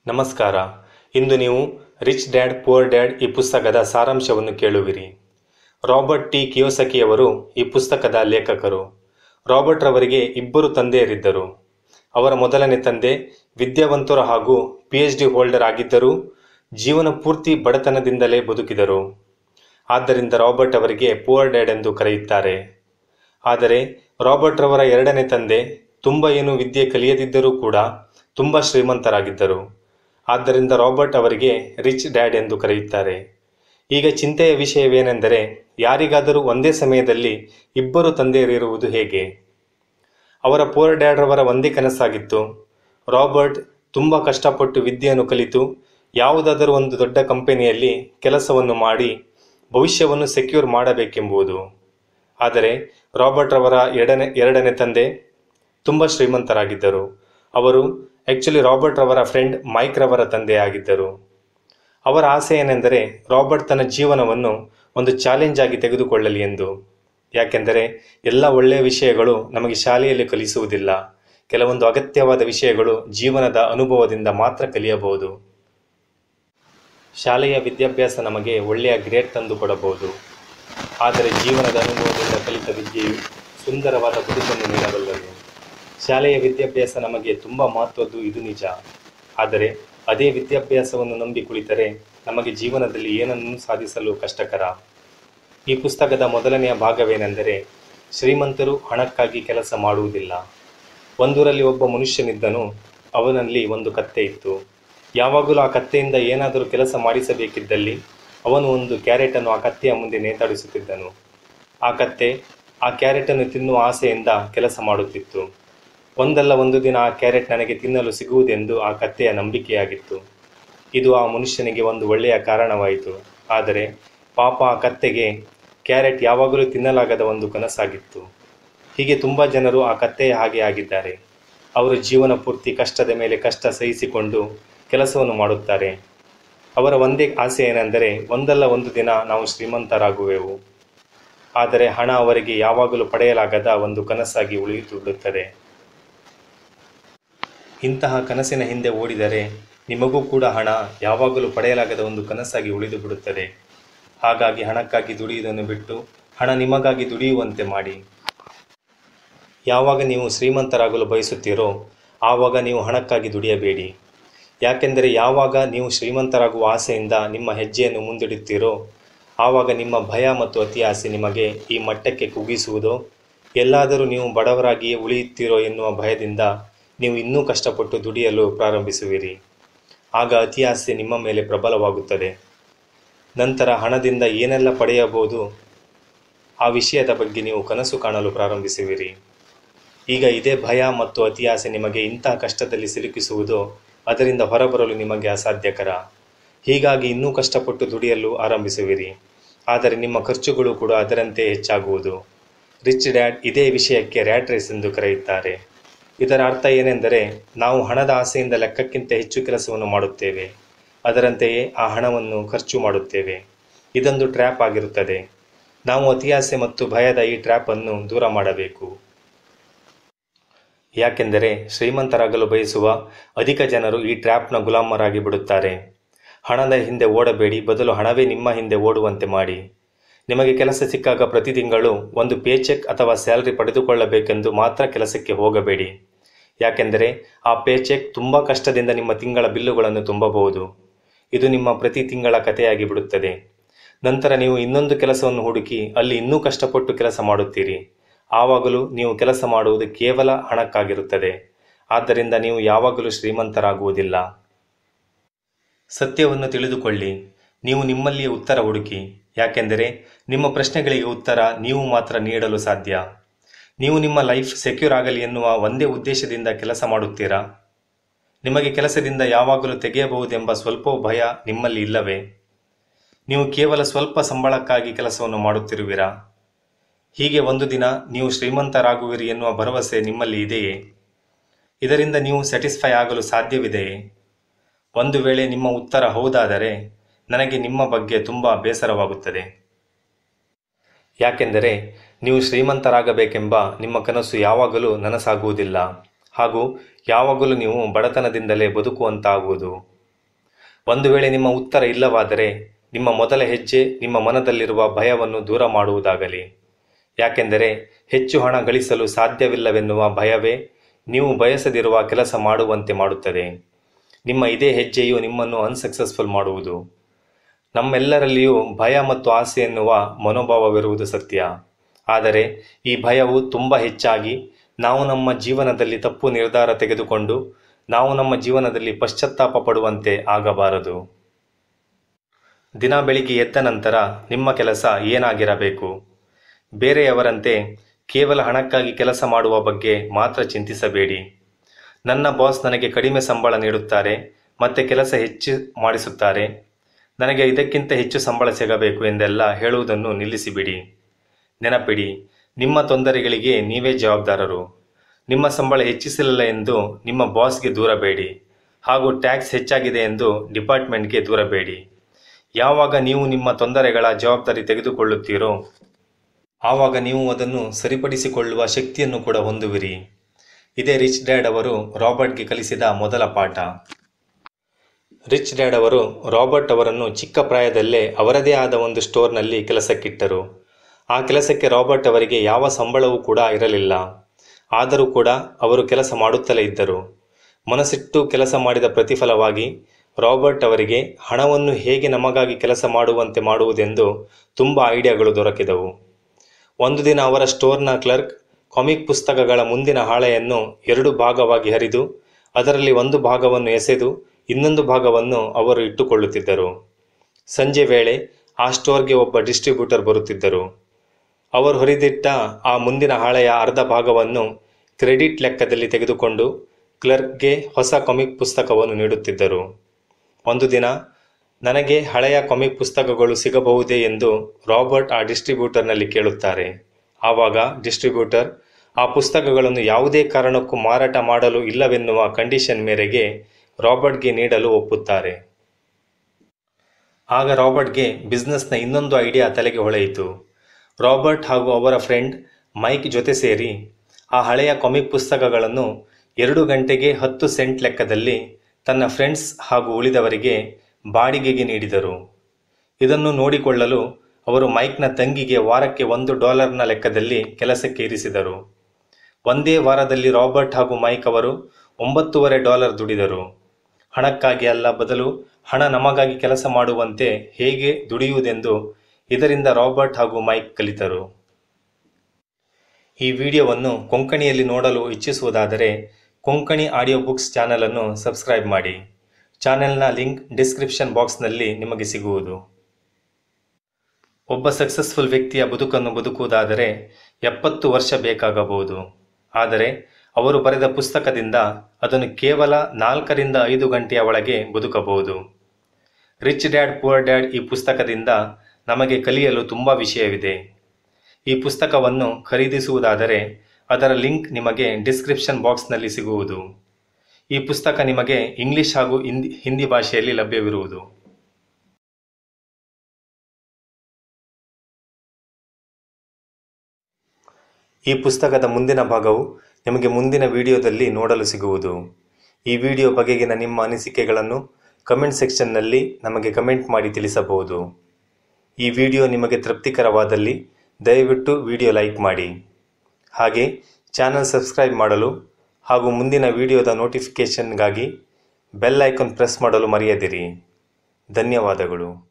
ನಮಸ್ಕಾರ. ಇಂದು ನೀವು rich dad poor dad ಈ ಪುಸ್ತಕದ ಸಾರಾಂಶವನ್ನು ಕೇಳುವಿರಿ. ರಾಬರ್ಟ್ ಟಿ ಕಿಯೋಸಕಿಯವರು ಈ ಪುಸ್ತಕದ ಲೇಖಕರು. ರಾಬರ್ಟ್ ರವರಿಗೆ ಇಬ್ಬರು ತಂದೆಯರಿದ್ದರು. ಅವರ ಮೊದಲನೇ ತಂದೆ ವಿದ್ಯಾವಂತರು ಹಾಗೂ PhD ಹೋಲ್ಡರ್ ಆಗಿದ್ದರೂ ಜೀವನ ಪೂರ್ತಿ ಬಡತನದಿಂದಲೇ ಬದುಕಿದರು. ಆದ್ದರಿಂದ ರಾಬರ್ಟ್ ಅವರಿಗೆ ಪುವರ್ ಡ್ಯಾಡ್ ಎಂದು ಕರೆಯುತ್ತಾರೆ. ಆದರೆ ರಾಬರ್ಟ್ ರವರ ಎರಡನೇ ತಂದೆ ತುಂಬ ಏನು ವಿದ್ಯೆ ಕಲಿಯದಿದ್ದರೂ ಕೂಡ ತುಂಬ ಶ್ರೀಮಂತರಾಗಿದ್ದರು. ಆದ್ದರಿಂದ ರಾಬರ್ಟ್ ಅವರಿಗೆ ರಿಚ್ ಡ್ಯಾಡ್ ಎಂದು ಕರೆಯುತ್ತಾರೆ. ಈಗ ಚಿಂತೆಯ ವಿಷಯವೇನೆಂದರೆ, ಯಾರಿಗಾದರೂ ಒಂದೇ ಸಮಯದಲ್ಲಿ ಇಬ್ಬರು ತಂದೆಯರಿರುವುದು ಹೇಗೆ? ಅವರ ಪುವರ್ ಡ್ಯಾಡ್ ರವರ ಒಂದೇ ಕನಸಾಗಿತ್ತು, ರಾಬರ್ಟ್ ತುಂಬ ಕಷ್ಟಪಟ್ಟು ವಿದ್ಯೆಯನ್ನು ಕಲಿತು ಯಾವುದಾದರೂ ಒಂದು ದೊಡ್ಡ ಕಂಪನಿಯಲ್ಲಿ ಕೆಲಸವನ್ನು ಮಾಡಿ ಭವಿಷ್ಯವನ್ನು ಸೆಕ್ಯೂರ್ ಮಾಡಬೇಕೆಂಬುದು. ಆದರೆ ರಾಬರ್ಟ್ ರವರ ಎರಡನೇ ತಂದೆ ತುಂಬ ಶ್ರೀಮಂತರಾಗಿದ್ದರು. ಅವರು ರಾಬರ್ಟ್ ರವರ ಫ್ರೆಂಡ್ ಮೈಕ್ ರವರ ತಂದೆಯಾಗಿದ್ದರು. ಅವರ ಆಸೆ ಏನೆಂದರೆ ರಾಬರ್ಟ್ ತನ್ನ ಜೀವನವನ್ನು ಒಂದು ಚಾಲೆಂಜ್ ಆಗಿ ತೆಗೆದುಕೊಳ್ಳಲಿ ಎಂದು. ಯಾಕೆಂದರೆ ಎಲ್ಲ ಒಳ್ಳೆಯ ವಿಷಯಗಳು ನಮಗೆ ಶಾಲೆಯಲ್ಲಿ ಕಲಿಸುವುದಿಲ್ಲ. ಕೆಲವೊಂದು ಅಗತ್ಯವಾದ ವಿಷಯಗಳು ಜೀವನದ ಅನುಭವದಿಂದ ಮಾತ್ರ ಕಲಿಯಬಹುದು. ಶಾಲೆಯ ವಿದ್ಯಾಭ್ಯಾಸ ನಮಗೆ ಒಳ್ಳೆಯ ಗ್ರೇಡ್ ತಂದು ಕೊಡಬಹುದು, ಆದರೆ ಜೀವನದ ಅನುಭವದಿಂದ ಕಲಿತ ವಿದ್ಯೆಯು ಸುಂದರವಾದ ಬದುಕನ್ನು ನೀಡಬಲ್ಲದು. ಶಾಲೆಯ ವಿದ್ಯಾಭ್ಯಾಸ ನಮಗೆ ತುಂಬ ಮಹತ್ವದ್ದು, ಇದು ನಿಜ. ಆದರೆ ಅದೇ ವಿದ್ಯಾಭ್ಯಾಸವನ್ನು ನಂಬಿ ಕುಳಿತರೆ ನಮಗೆ ಜೀವನದಲ್ಲಿ ಏನನ್ನೂ ಸಾಧಿಸಲು ಕಷ್ಟಕರ. ಈ ಪುಸ್ತಕದ ಮೊದಲನೆಯ ಭಾಗವೇನೆಂದರೆ, ಶ್ರೀಮಂತರು ಹಣಕ್ಕಾಗಿ ಕೆಲಸ ಮಾಡುವುದಿಲ್ಲ. ಒಂದೂರಲ್ಲಿ ಒಬ್ಬ ಮನುಷ್ಯನಿದ್ದನು. ಅವನಲ್ಲಿ ಒಂದು ಕತ್ತೆ ಇತ್ತು. ಯಾವಾಗಲೂ ಆ ಕತ್ತೆಯಿಂದ ಏನಾದರೂ ಕೆಲಸ ಮಾಡಿಸಬೇಕಿದ್ದಲ್ಲಿ ಅವನು ಒಂದು ಕ್ಯಾರೆಟನ್ನು ಆ ಕತ್ತೆಯ ಮುಂದೆ ನೇತಾಡಿಸುತ್ತಿದ್ದನು. ಆ ಕತ್ತೆ ಆ ಕ್ಯಾರೆಟನ್ನು ತಿನ್ನುವ ಆಸೆಯಿಂದ ಕೆಲಸ ಮಾಡುತ್ತಿತ್ತು. ಒಂದಲ್ಲ ಒಂದು ದಿನ ಆ ಕ್ಯಾರೆಟ್ ನನಗೆ ತಿನ್ನಲು ಸಿಗುವುದೆಂದು ಆ ಕತ್ತೆಯ ನಂಬಿಕೆಯಾಗಿತ್ತು. ಇದು ಆ ಮನುಷ್ಯನಿಗೆ ಒಂದು ಒಳ್ಳೆಯ ಕಾರಣವಾಯಿತು. ಆದರೆ ಪಾಪ ಆ ಕತ್ತೆಗೆ ಕ್ಯಾರೆಟ್ ಯಾವಾಗಲೂ ತಿನ್ನಲಾಗದ ಒಂದು ಕನಸಾಗಿತ್ತು. ಹೀಗೆ ತುಂಬ ಜನರು ಆ ಕತ್ತೆಯ ಹಾಗೆ ಆಗಿದ್ದಾರೆ. ಅವರು ಜೀವನ ಪೂರ್ತಿ ಕಷ್ಟದ ಮೇಲೆ ಕಷ್ಟ ಸಹಿಸಿಕೊಂಡು ಕೆಲಸವನ್ನು ಮಾಡುತ್ತಾರೆ. ಅವರ ಒಂದೇ ಆಸೆ ಏನೆಂದರೆ ಒಂದಲ್ಲ ಒಂದು ದಿನ ನಾವು ಶ್ರೀಮಂತರಾಗುವೆವು. ಆದರೆ ಹಣ ಅವರಿಗೆ ಯಾವಾಗಲೂ ಪಡೆಯಲಾಗದ ಒಂದು ಕನಸಾಗಿ ಉಳಿದು ಬಿಡುತ್ತದೆ. ಇಂತಹ ಕನಸಿನ ಹಿಂದೆ ಓಡಿದರೆ ನಿಮಗೂ ಕೂಡ ಹಣ ಯಾವಾಗಲೂ ಪಡೆಯಲಾಗದ ಒಂದು ಕನಸಾಗಿ ಉಳಿದು ಬಿಡುತ್ತದೆ. ಹಾಗಾಗಿ ಹಣಕ್ಕಾಗಿ ದುಡಿಯುವುದನ್ನು ಬಿಟ್ಟು ಹಣ ನಿಮಗಾಗಿ ದುಡಿಯುವಂತೆ ಮಾಡಿ. ಯಾವಾಗ ನೀವು ಶ್ರೀಮಂತರಾಗಲು ಬಯಸುತ್ತೀರೋ ಆವಾಗ ನೀವು ಹಣಕ್ಕಾಗಿ ದುಡಿಯಬೇಡಿ. ಯಾಕೆಂದರೆ ಯಾವಾಗ ನೀವು ಶ್ರೀಮಂತರಾಗುವ ಆಸೆಯಿಂದ ನಿಮ್ಮ ಹೆಜ್ಜೆಯನ್ನು ಮುಂದಿಡುತ್ತೀರೋ ಆವಾಗ ನಿಮ್ಮ ಭಯ ಮತ್ತು ಅತಿ ಆಸೆ ನಿಮಗೆ ಈ ಮಟ್ಟಕ್ಕೆ ಕುಗ್ಗಿಸುವುದೋ, ಎಲ್ಲಾದರೂ ನೀವು ಬಡವರಾಗಿಯೇ ಉಳಿಯುತ್ತೀರೋ ಎನ್ನುವ ಭಯದಿಂದ ನೀವು ಇನ್ನೂ ಕಷ್ಟಪಟ್ಟು ದುಡಿಯಲು ಪ್ರಾರಂಭಿಸುವಿರಿ. ಆಗ ಅತಿ ಆಸೆ ನಿಮ್ಮ ಮೇಲೆ ಪ್ರಬಲವಾಗುತ್ತದೆ. ನಂತರ ಹಣದಿಂದ ಏನೆಲ್ಲ ಪಡೆಯಬಹುದು ಆ ವಿಷಯದ ಬಗ್ಗೆ ನೀವು ಕನಸು ಕಾಣಲು ಪ್ರಾರಂಭಿಸುವಿರಿ. ಈಗ ಇದೇ ಭಯ ಮತ್ತು ಅತಿ ಆಸೆ ನಿಮಗೆ ಇಂತಹ ಕಷ್ಟದಲ್ಲಿ ಸಿಲುಕಿಸುವುದೋ ಅದರಿಂದ ಹೊರಬರಲು ನಿಮಗೆ ಅಸಾಧ್ಯಕರ. ಹೀಗಾಗಿ ಇನ್ನೂ ಕಷ್ಟಪಟ್ಟು ದುಡಿಯಲು ಆರಂಭಿಸುವಿರಿ. ಆದರೆ ನಿಮ್ಮ ಖರ್ಚುಗಳು ಕೂಡ ಅದರಂತೆ ಹೆಚ್ಚಾಗುವುದು. ರಿಚ್ ಡ್ಯಾಡ್ ಇದೇ ವಿಷಯಕ್ಕೆ ರ್ಯಾಟ್ ರೇಸ್ ಎಂದು ಕರೆಯುತ್ತಾರೆ. ಇದರ ಅರ್ಥ ಏನೆಂದರೆ, ನಾವು ಹಣದ ಆಸೆಯಿಂದ ಲೆಕ್ಕಕ್ಕಿಂತ ಹೆಚ್ಚು ಕೆಲಸವನ್ನು ಮಾಡುತ್ತೇವೆ, ಅದರಂತೆಯೇ ಆ ಹಣವನ್ನು ಖರ್ಚು ಮಾಡುತ್ತೇವೆ. ಇದೊಂದು ಟ್ರ್ಯಾಪ್ ಆಗಿರುತ್ತದೆ. ನಾವು ಅತಿಯಾಸೆ ಮತ್ತು ಭಯದ ಈ ಟ್ರ್ಯಾಪನ್ನು ದೂರ ಮಾಡಬೇಕು. ಯಾಕೆಂದರೆ ಶ್ರೀಮಂತರಾಗಲು ಬಯಸುವ ಅಧಿಕ ಜನರು ಈ ಟ್ರ್ಯಾಪ್ನ ಗುಲಾಮರಾಗಿ ಬಿಡುತ್ತಾರೆ. ಹಣದ ಹಿಂದೆ ಓಡಬೇಡಿ, ಬದಲು ಹಣವೇ ನಿಮ್ಮ ಹಿಂದೆ ಓಡುವಂತೆ ಮಾಡಿ. ನಿಮಗೆ ಕೆಲಸ ಸಿಕ್ಕಾಗ ಪ್ರತಿ ತಿಂಗಳು ಒಂದು ಪೇಚೆಕ್ ಅಥವಾ ಸ್ಯಾಲರಿ ಪಡೆದುಕೊಳ್ಳಬೇಕೆಂದು ಮಾತ್ರ ಕೆಲಸಕ್ಕೆ ಹೋಗಬೇಡಿ. ಯಾಕೆಂದರೆ ಆ ಪೇಚೆಕ್ ತುಂಬ ಕಷ್ಟದಿಂದ ನಿಮ್ಮ ತಿಂಗಳ ಬಿಲ್ಲುಗಳನ್ನು ತುಂಬಬಹುದು. ಇದು ನಿಮ್ಮ ಪ್ರತಿ ತಿಂಗಳ ಕಥೆಯಾಗಿ ಬಿಡುತ್ತದೆ. ನಂತರ ನೀವು ಇನ್ನೊಂದು ಕೆಲಸವನ್ನು ಹುಡುಕಿ ಅಲ್ಲಿ ಇನ್ನೂ ಕಷ್ಟಪಟ್ಟು ಕೆಲಸ ಮಾಡುತ್ತೀರಿ. ಆವಾಗಲೂ ನೀವು ಕೆಲಸ ಮಾಡುವುದು ಕೇವಲ ಹಣಕ್ಕಾಗಿರುತ್ತದೆ. ಆದ್ದರಿಂದ ನೀವು ಯಾವಾಗಲೂ ಶ್ರೀಮಂತರಾಗುವುದಿಲ್ಲ. ಸತ್ಯವನ್ನು ತಿಳಿದುಕೊಳ್ಳಿ. ನೀವು ನಿಮ್ಮಲ್ಲಿಯೇ ಉತ್ತರ ಹುಡುಕಿ. ಯಾಕೆಂದರೆ ನಿಮ್ಮ ಪ್ರಶ್ನೆಗಳಿಗೆ ಉತ್ತರ ನೀವು ಮಾತ್ರ ನೀಡಲು ಸಾಧ್ಯ. ನೀವು ನಿಮ್ಮ ಲೈಫ್ ಸೆಕ್ಯೂರ್ ಆಗಲಿ ಎನ್ನುವ ಒಂದೇ ಉದ್ದೇಶದಿಂದ ಕೆಲಸ ಮಾಡುತ್ತೀರಾ? ನಿಮಗೆ ಕೆಲಸದಿಂದ ಯಾವಾಗಲೂ ತೆಗೆಯಬಹುದೆಂಬ ಸ್ವಲ್ಪವೂ ಭಯ ನಿಮ್ಮಲ್ಲಿ ಇಲ್ಲವೇ? ನೀವು ಕೇವಲ ಸ್ವಲ್ಪ ಸಂಬಳಕ್ಕಾಗಿ ಕೆಲಸವನ್ನು ಮಾಡುತ್ತಿರುವಿರಾ? ಹೀಗೆ ಒಂದು ದಿನ ನೀವು ಶ್ರೀಮಂತರಾಗುವಿರಿ ಎನ್ನುವ ಭರವಸೆ ನಿಮ್ಮಲ್ಲಿ ಇದೆಯೇ? ಇದರಿಂದ ನೀವು ಸ್ಯಾಟಿಸ್ಫೈ ಆಗಲು ಸಾಧ್ಯವಿದೆಯೇ? ಒಂದು ವೇಳೆ ನಿಮ್ಮ ಉತ್ತರ ಹೌದಾದರೆ ನನಗೆ ನಿಮ್ಮ ಬಗ್ಗೆ ತುಂಬ ಬೇಸರವಾಗುತ್ತದೆ. ಯಾಕೆಂದರೆ ನೀವು ಶ್ರೀಮಂತರಾಗಬೇಕೆಂಬ ನಿಮ್ಮ ಕನಸು ಯಾವಾಗಲೂ ನನಸಾಗುವುದಿಲ್ಲ ಹಾಗೂ ಯಾವಾಗಲೂ ನೀವು ಬಡತನದಿಂದಲೇ ಬದುಕುವಂತಾಗುವುದು. ಒಂದು ವೇಳೆ ನಿಮ್ಮ ಉತ್ತರ ಇಲ್ಲವಾದರೆ ನಿಮ್ಮ ಮೊದಲ ಹೆಜ್ಜೆ ನಿಮ್ಮ ಮನದಲ್ಲಿರುವ ಭಯವನ್ನು ದೂರ ಮಾಡುವುದಾಗಲಿ. ಯಾಕೆಂದರೆ ಹೆಚ್ಚು ಹಣ ಗಳಿಸಲು ಸಾಧ್ಯವಿಲ್ಲವೆನ್ನುವ ಭಯವೇ ನೀವು ಬಯಸದಿರುವ ಕೆಲಸ ಮಾಡುವಂತೆ ಮಾಡುತ್ತದೆ. ನಿಮ್ಮ ಇದೇ ಹೆಜ್ಜೆಯು ನಿಮ್ಮನ್ನು ಅನ್ಸಕ್ಸಸ್ಫುಲ್ ಮಾಡುವುದು. ನಮ್ಮೆಲ್ಲರಲ್ಲಿಯೂ ಭಯ ಮತ್ತು ಆಸೆ ಎನ್ನುವ ಮನೋಭಾವವಿರುವುದು ಸತ್ಯ. ಆದರೆ ಈ ಭಯವು ತುಂಬ ಹೆಚ್ಚಾಗಿ ನಾವು ನಮ್ಮ ಜೀವನದಲ್ಲಿ ತಪ್ಪು ನಿರ್ಧಾರ ತೆಗೆದುಕೊಂಡು ನಾವು ನಮ್ಮ ಜೀವನದಲ್ಲಿ ಪಶ್ಚಾತ್ತಾಪ ಪಡುವಂತೆ ಆಗಬಾರದು. ದಿನ ಬೆಳಿಗ್ಗೆ ಎದ್ದ ನಂತರ ನಿಮ್ಮ ಕೆಲಸ ಏನಾಗಿರಬೇಕು? ಬೇರೆಯವರಂತೆ ಕೇವಲ ಹಣಕ್ಕಾಗಿ ಕೆಲಸ ಮಾಡುವ ಬಗ್ಗೆ ಮಾತ್ರ ಚಿಂತಿಸಬೇಡಿ. ನನ್ನ ಬಾಸ್ ನನಗೆ ಕಡಿಮೆ ಸಂಬಳ ನೀಡುತ್ತಾರೆ ಮತ್ತು ಕೆಲಸ ಹೆಚ್ಚು ಮಾಡಿಸುತ್ತಾರೆ, ನನಗೆ ಇದಕ್ಕಿಂತ ಹೆಚ್ಚು ಸಂಬಳ ಸಿಗಬೇಕು ಎಂದೆಲ್ಲ ಹೇಳುವುದನ್ನು ನಿಲ್ಲಿಸಿಬಿಡಿ. ನೆನಪಿಡಿ, ನಿಮ್ಮ ತೊಂದರೆಗಳಿಗೆ ನೀವೇ ಜವಾಬ್ದಾರರು. ನಿಮ್ಮ ಸಂಬಳ ಹೆಚ್ಚಿಸಲಿಲ್ಲ ಎಂದು ನಿಮ್ಮ ಬಾಸ್ಗೆ ದೂರಬೇಡಿ, ಹಾಗೂ ಟ್ಯಾಕ್ಸ್ ಹೆಚ್ಚಾಗಿದೆ ಎಂದು ಡಿಪಾರ್ಟ್ಮೆಂಟ್ಗೆ ದೂರಬೇಡಿ. ಯಾವಾಗ ನೀವು ನಿಮ್ಮ ತೊಂದರೆಗಳ ಜವಾಬ್ದಾರಿ ತೆಗೆದುಕೊಳ್ಳುತ್ತೀರೋ ಆವಾಗ ನೀವು ಅದನ್ನು ಸರಿಪಡಿಸಿಕೊಳ್ಳುವ ಶಕ್ತಿಯನ್ನು ಕೂಡ ಹೊಂದುವಿರಿ. ಇದೇ ರಿಚ್ ಡ್ಯಾಡ್ ಅವರು ರಾಬರ್ಟ್ಗೆ ಕಲಿಸಿದ ಮೊದಲ ಪಾಠ. ರಿಚ್ ಡ್ಯಾಡ್ ಅವರು ರಾಬರ್ಟ್ ಅವರನ್ನು ಚಿಕ್ಕ ಪ್ರಾಯದಲ್ಲೇ ಅವರದೇ ಆದ ಒಂದು ಸ್ಟೋರ್ನಲ್ಲಿ ಕೆಲಸಕ್ಕಿಟ್ಟರು. ಆ ಕೆಲಸಕ್ಕೆ ರಾಬರ್ಟ್ ಅವರಿಗೆ ಯಾವ ಸಂಬಳವೂ ಕೂಡ ಇರಲಿಲ್ಲ. ಆದರೂ ಕೂಡ ಅವರು ಕೆಲಸ ಮಾಡುತ್ತಲೇ ಇದ್ದರು. ಮನಸ್ಸಿಟ್ಟು ಕೆಲಸ ಮಾಡಿದ ಪ್ರತಿಫಲವಾಗಿ ರಾಬರ್ಟ್ ಅವರಿಗೆ ಹಣವನ್ನು ಹೇಗೆ ನಮಗಾಗಿ ಕೆಲಸ ಮಾಡುವಂತೆ ಮಾಡುವುದೆಂದು ತುಂಬ ಐಡಿಯಾಗಳು ದೊರಕಿದವು. ಒಂದು ದಿನ ಅವರ ಸ್ಟೋರ್ನ ಕ್ಲರ್ಕ್ ಕಾಮಿಕ್ ಪುಸ್ತಕಗಳ ಮುಂದಿನ ಹಾಳೆಯನ್ನು 2 ಭಾಗವಾಗಿ ಹರಿದು ಅದರಲ್ಲಿ ಒಂದು ಭಾಗವನ್ನು ಎಸೆದು ಇನ್ನೊಂದು ಭಾಗವನ್ನು ಅವರು ಇಟ್ಟುಕೊಳ್ಳುತ್ತಿದ್ದರು. ಸಂಜೆ ವೇಳೆ ಆ ಸ್ಟೋರ್ಗೆ ಒಬ್ಬ ಡಿಸ್ಟ್ರಿಬ್ಯೂಟರ್ ಬರುತ್ತಿದ್ದರು. ಅವರು ಹೊರಿದಿಟ್ಟ ಆ ಮುಂದಿನ ಹಾಳೆಯ ಅರ್ಧ ಭಾಗವನ್ನು ಕ್ರೆಡಿಟ್ ಲೆಕ್ಕದಲ್ಲಿ ತೆಗೆದುಕೊಂಡು ಕ್ಲರ್ಕ್ಗೆ ಹೊಸ ಕಾಮಿಕ್ ಪುಸ್ತಕವನ್ನು ನೀಡುತ್ತಿದ್ದರು. ಒಂದು ದಿನ ನನಗೆ ಹಳೆಯ ಕಾಮಿಕ್ ಪುಸ್ತಕಗಳು ಸಿಗಬಹುದೇ ಎಂದು ರಾಬರ್ಟ್ ಆ ಡಿಸ್ಟ್ರಿಬ್ಯೂಟರ್ನಲ್ಲಿ ಕೇಳುತ್ತಾರೆ. ಆವಾಗ ಡಿಸ್ಟ್ರಿಬ್ಯೂಟರ್ ಆ ಪುಸ್ತಕಗಳನ್ನು ಯಾವುದೇ ಕಾರಣಕ್ಕೂ ಮಾರಾಟ ಮಾಡಲು ಇಲ್ಲವೆನ್ನುವ ಕಂಡೀಷನ್ ಮೇರೆಗೆ ರಾಬರ್ಟ್ಗೆ ನೀಡಲು ಒಪ್ಪುತ್ತಾರೆ. ಆಗ ರಾಬರ್ಟ್ಗೆ ಬಿಸ್ನೆಸ್ನ ಇನ್ನೊಂದು ಐಡಿಯಾ ತಲೆಗೆ ಹೊಳೆಯಿತು. ರಾಬರ್ಟ್ ಹಾಗೂ ಅವರ ಫ್ರೆಂಡ್ ಮೈಕ್ ಜೊತೆ ಸೇರಿ ಆ ಹಳೆಯ ಕಾಮಿಕ್ ಪುಸ್ತಕಗಳನ್ನು 2 ಗಂಟೆಗೆ 10 ಸೆಂಟ್ ಲೆಕ್ಕದಲ್ಲಿ ತನ್ನ ಫ್ರೆಂಡ್ಸ್ ಹಾಗೂ ಉಳಿದವರಿಗೆ ಬಾಡಿಗೆಗೆ ನೀಡಿದರು. ಇದನ್ನು ನೋಡಿಕೊಳ್ಳಲು ಅವರು ಮೈಕ್ನ ತಂಗಿಗೆ ವಾರಕ್ಕೆ $1 ಲೆಕ್ಕದಲ್ಲಿ ಕೆಲಸಕ್ಕೆ ಇರಿಸಿದರು. ಒಂದೇ ವಾರದಲ್ಲಿ ರಾಬರ್ಟ್ ಹಾಗೂ ಮೈಕ್ ಅವರು $9.50 ದುಡಿದರು. ಹಣಕ್ಕಾಗಿ ಅಲ್ಲ, ಬದಲು ಹಣ ನಮಗಾಗಿ ಕೆಲಸ ಮಾಡುವಂತೆ ಹೇಗೆ ದುಡಿಯುವುದೆಂದು ಇದರಿಂದ ರಾಬರ್ಟ್ ಹಾಗೂ ಮೈಕ್ ಕಲಿತರು. ಈ ವಿಡಿಯೋವನ್ನು ಕೊಂಕಣಿಯಲ್ಲಿ ನೋಡಲು ಇಚ್ಛಿಸುವುದಾದರೆ ಕೊಂಕಣಿ ಆಡಿಯೋ ಬುಕ್ಸ್ ಚಾನಲನ್ನು ಸಬ್ಸ್ಕ್ರೈಬ್ ಮಾಡಿ. ಚಾನೆಲ್ನ ಲಿಂಕ್ ಡಿಸ್ಕ್ರಿಪ್ಷನ್ ಬಾಕ್ಸ್ನಲ್ಲಿ ನಿಮಗೆ ಸಿಗುವುದು. ಒಬ್ಬ ಸಕ್ಸಸ್ಫುಲ್ ವ್ಯಕ್ತಿಯ ಬದುಕನ್ನು ಬದುಕುವುದಾದರೆ 70 ವರ್ಷ ಬೇಕಾಗಬಹುದು. ಆದರೆ ಅವರು ಬರೆದ ಪುಸ್ತಕದಿಂದ ಅದನ್ನು ಕೇವಲ 4 ರಿಂದ 5 ಗಂಟೆಯ ಒಳಗೆ ಬದುಕಬಹುದು. ರಿಚ್ ಡ್ಯಾಡ್ ಪುವರ್ ಡ್ಯಾಡ್ ಈ ಪುಸ್ತಕದಿಂದ ನಮಗೆ ಕಲಿಯಲು ತುಂಬ ವಿಷಯವಿದೆ. ಈ ಪುಸ್ತಕವನ್ನು ಖರೀದಿಸುವುದಾದರೆ ಅದರ ಲಿಂಕ್ ನಿಮಗೆ ಡಿಸ್ಕ್ರಿಪ್ಷನ್ ಬಾಕ್ಸ್ನಲ್ಲಿ ಸಿಗುವುದು. ಈ ಪುಸ್ತಕ ನಿಮಗೆ ಇಂಗ್ಲಿಷ್ ಹಾಗೂ ಹಿಂದಿ ಭಾಷೆಯಲ್ಲಿ ಲಭ್ಯವಿರುವುದು. ಈ ಪುಸ್ತಕದ ಮುಂದಿನ ಭಾಗವು ನಿಮಗೆ ಮುಂದಿನ ವಿಡಿಯೋದಲ್ಲಿ ನೋಡಲು ಸಿಗುವುದು. ಈ ವಿಡಿಯೋ ಬಗೆಗಿನ ನಿಮ್ಮ ಅನಿಸಿಕೆಗಳನ್ನು ಕಮೆಂಟ್ ಸೆಕ್ಷನ್ನಲ್ಲಿ ನಮಗೆ ಕಮೆಂಟ್ ಮಾಡಿ ತಿಳಿಸಬಹುದು. ಈ ವಿಡಿಯೋ ನಿಮಗೆ ತೃಪ್ತಿಕರವಾದಲ್ಲಿ ದಯವಿಟ್ಟು ವಿಡಿಯೋ ಲೈಕ್ ಮಾಡಿ. ಹಾಗೆ ಚಾನಲ್ ಸಬ್ಸ್ಕ್ರೈಬ್ ಮಾಡಲು ಹಾಗೂ ಮುಂದಿನ ವಿಡಿಯೋದ ನೋಟಿಫಿಕೇಷನ್ಗಾಗಿ ಬೆಲ್ ಐಕಾನ್ ಪ್ರೆಸ್ ಮಾಡಲು ಮರೆಯದಿರಿ. ಧನ್ಯವಾದಗಳು.